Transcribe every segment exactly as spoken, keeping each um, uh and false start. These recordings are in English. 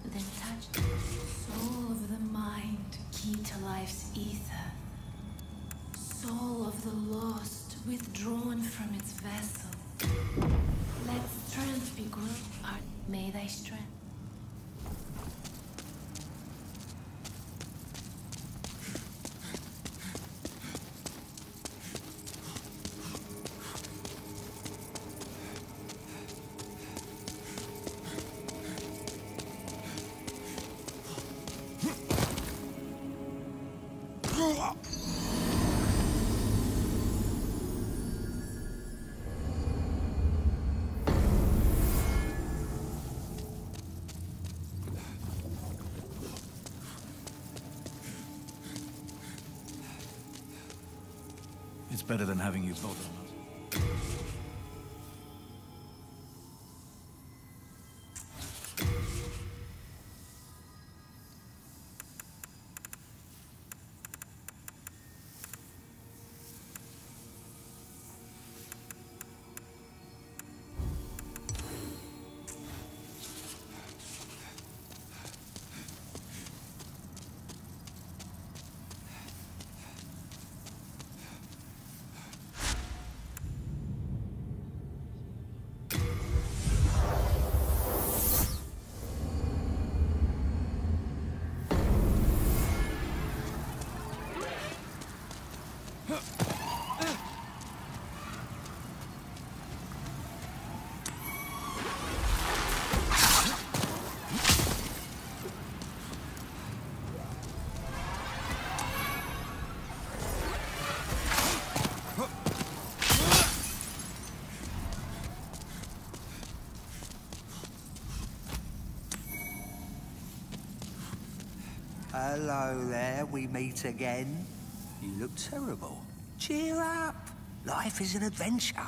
then touch. Soul of the mind, key to life's ether. Soul of the lost, withdrawn from its vessel. Let strength be grown. Art, may thy strength. It's better than having you both on us. Hello there, we meet again. You look terrible. Cheer up. Life is an adventure.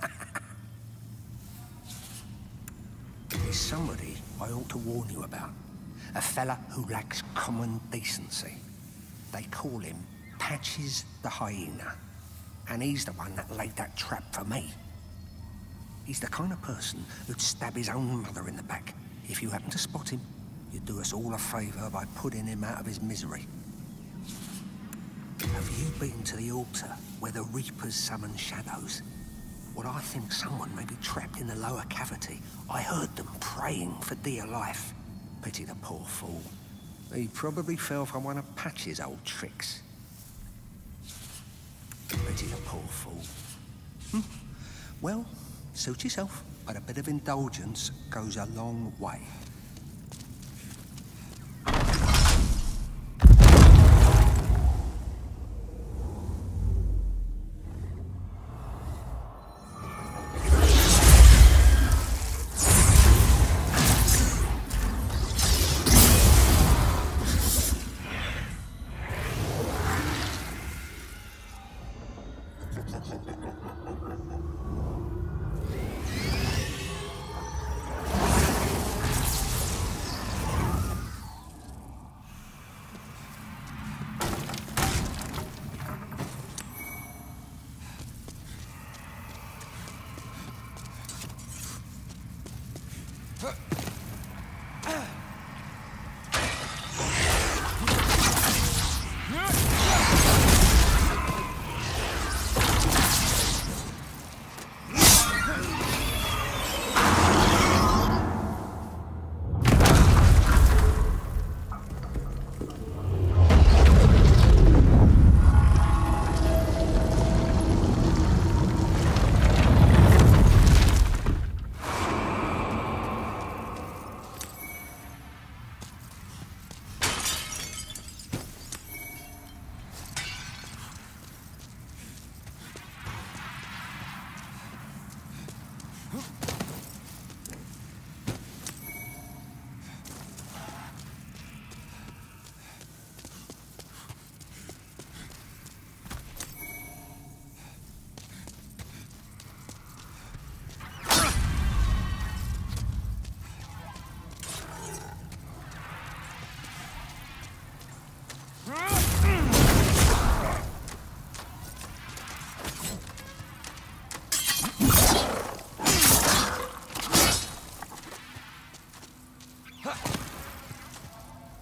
There's somebody I ought to warn you about. A fella who lacks common decency. They call him Patches the Hyena. And he's the one that laid that trap for me. He's the kind of person who'd stab his own mother in the back. If you happen to spot him, you'd do us all a favour by putting him out of his misery. Have you been to the altar where the Reapers summon shadows? Well, I think someone may be trapped in the lower cavity. I heard them praying for dear life. Pity the poor fool. He probably fell for one of Patch's old tricks. Pity the poor fool. Hm? Well, suit yourself, but a bit of indulgence goes a long way.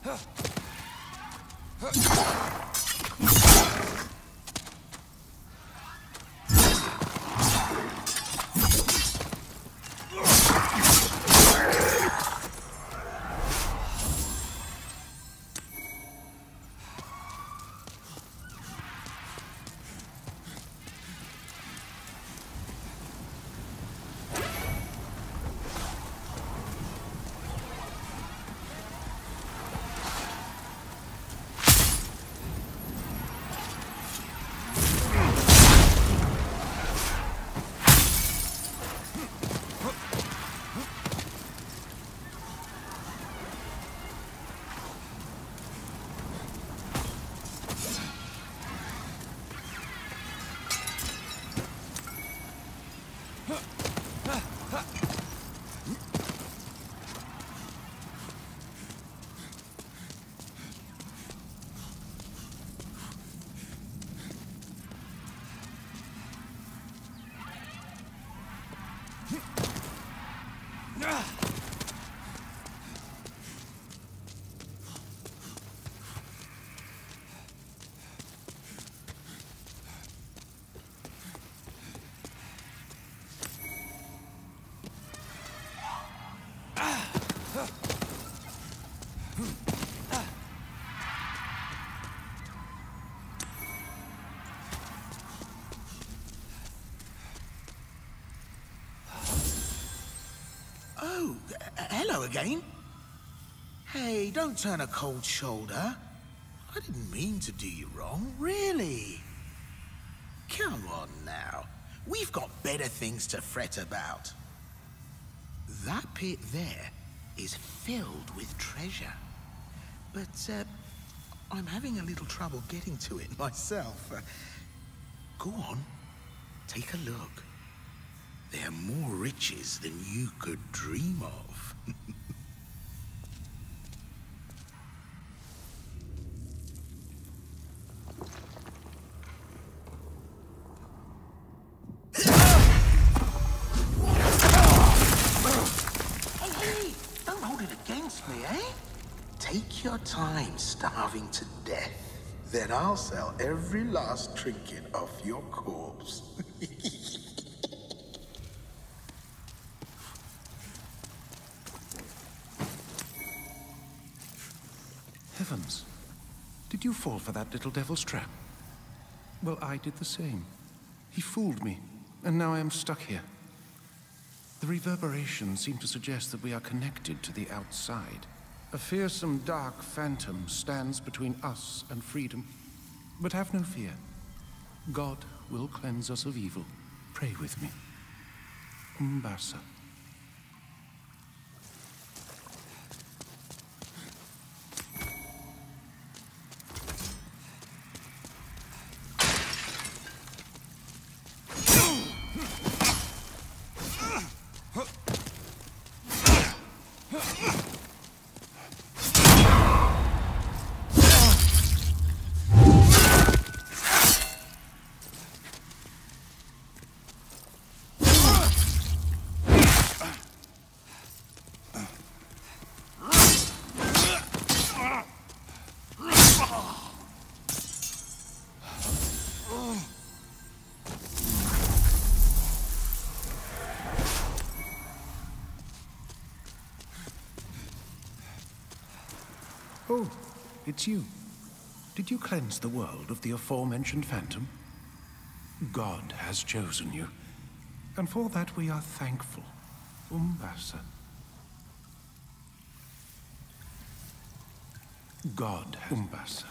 Oh, uh, hello again. Hey, don't turn a cold shoulder. I didn't mean to do you wrong, really. Come on now. We've got better things to fret about. That pit there is filled with treasure. But, uh, I'm having a little trouble getting to it myself. Uh, go on, take a look. There are more riches than you could dream of. Hey, hey, don't hold it against me, eh? Take your time starving to death. Then I'll sell every last trinket off your corpse. Heavens! Did you fall for that little devil's trap? Well, I did the same. He fooled me, and now I am stuck here. The reverberations seem to suggest that we are connected to the outside. A fearsome dark phantom stands between us and freedom. But have no fear. God will cleanse us of evil. Pray with me. Umbasa. Oh, it's you. Did you cleanse the world of the aforementioned phantom? God has chosen you, and for that we are thankful. Umbasa. God, Umbasa.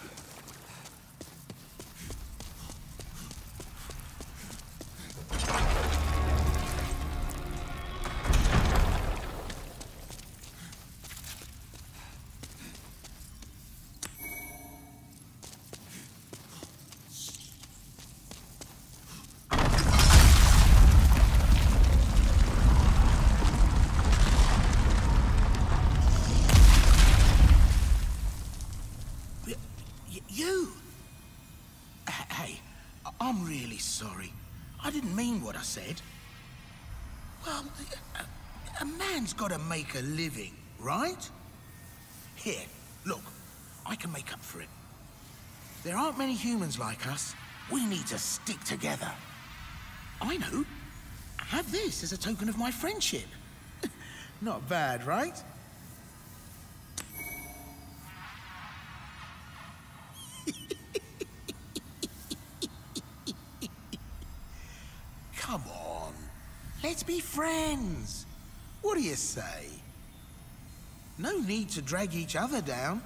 You? Hey, I'm really sorry. I didn't mean what I said. Well, a, a man's got to make a living, right? Here, look, I can make up for it. There aren't many humans like us. We need to stick together. I know. Have this as a token of my friendship. Not bad, right? Come on. Let's be friends. What do you say? No need to drag each other down.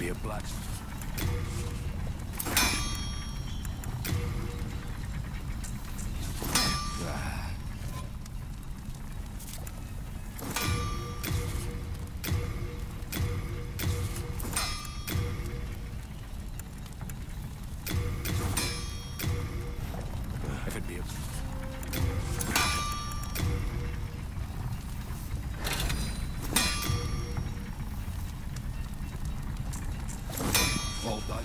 be a blacksmith. If it be a... All done.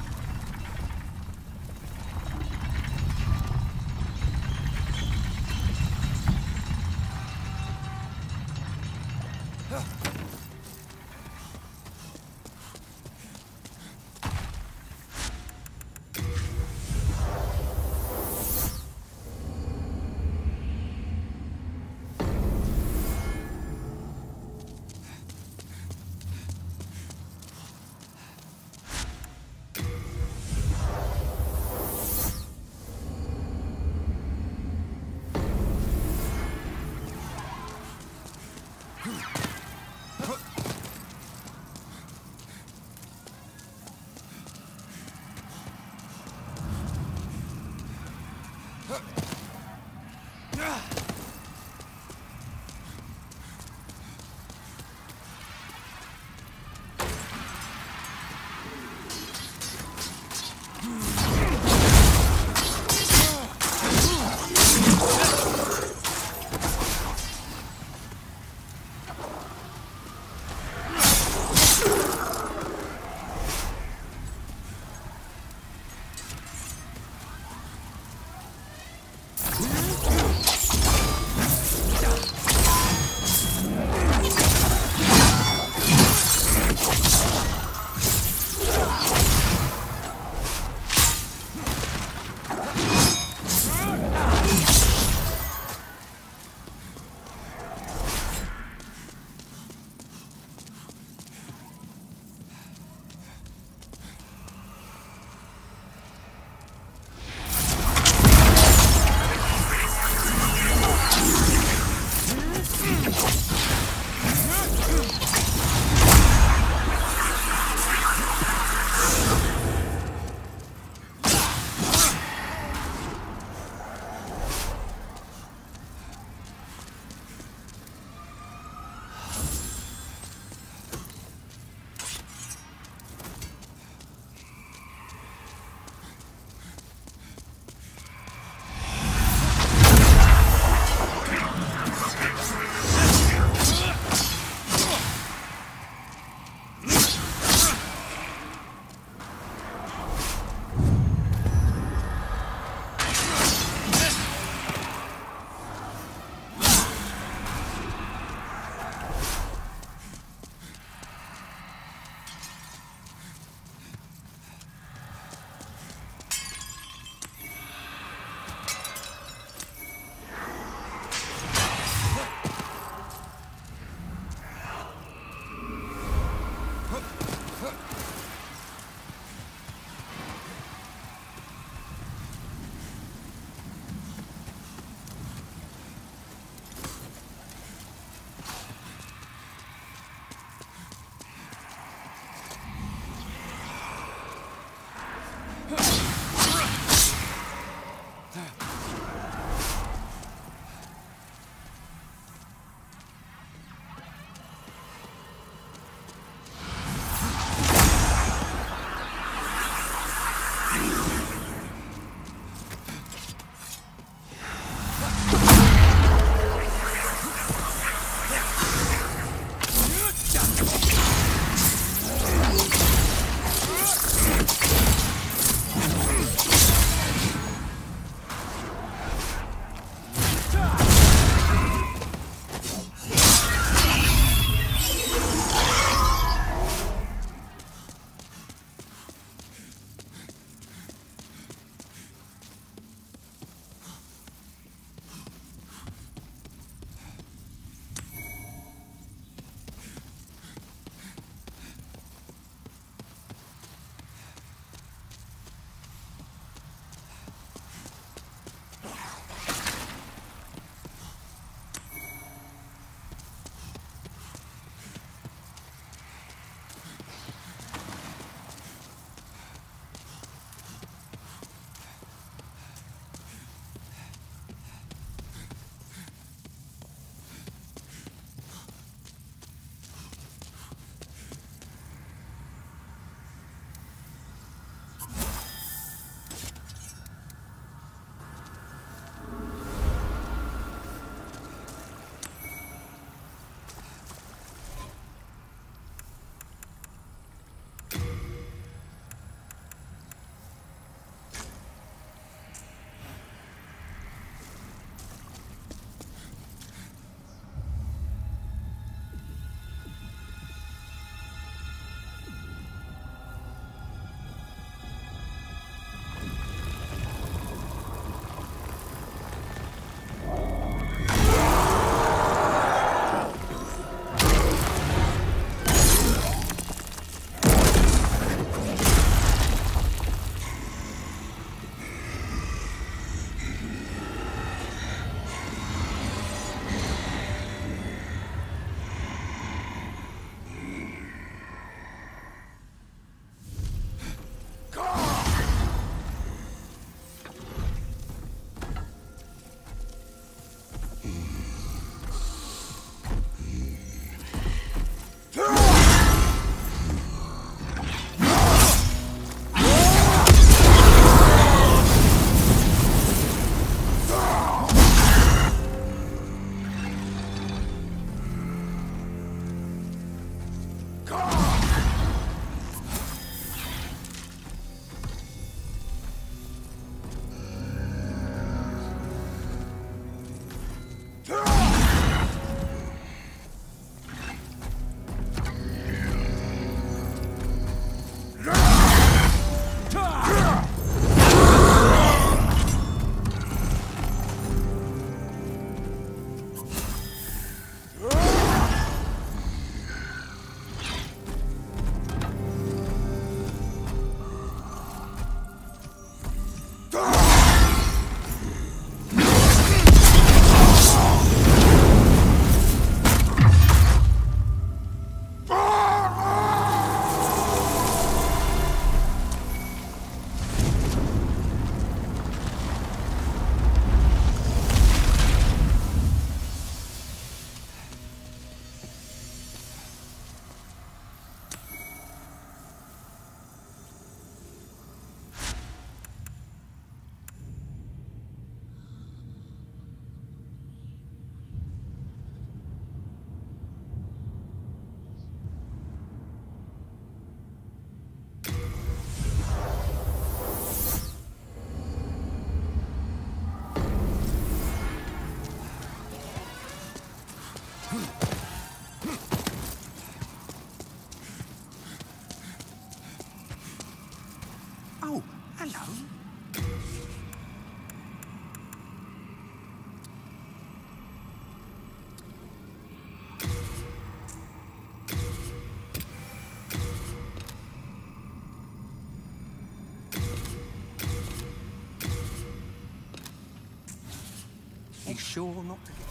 sure not to get...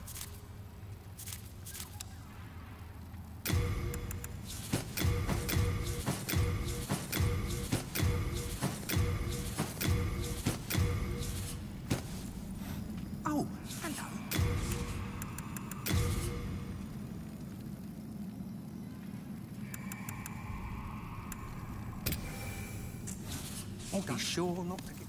Oh, hello. Oh, be sure not to get...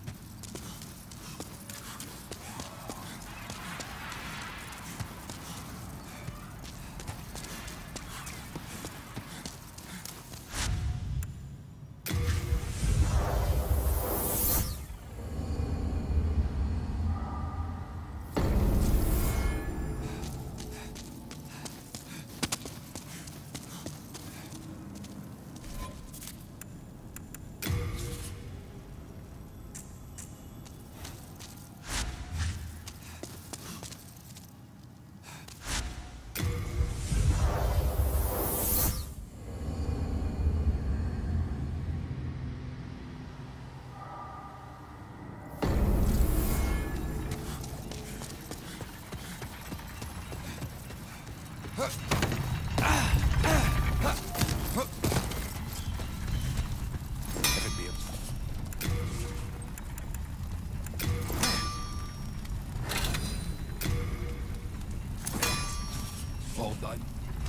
All done.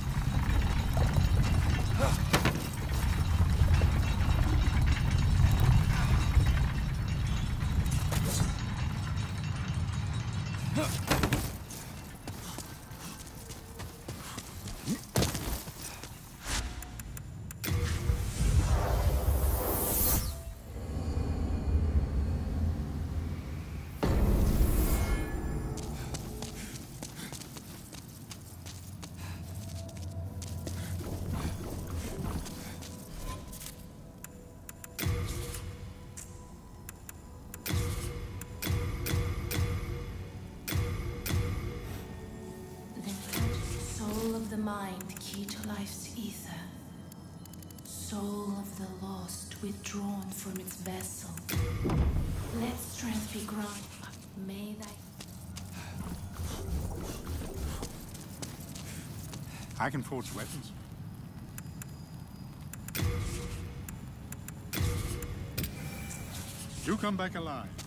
The mind, key to life's ether. Soul of the lost, withdrawn from its vessel. Let strength be granted. May thy... I can forge weapons. You come back alive.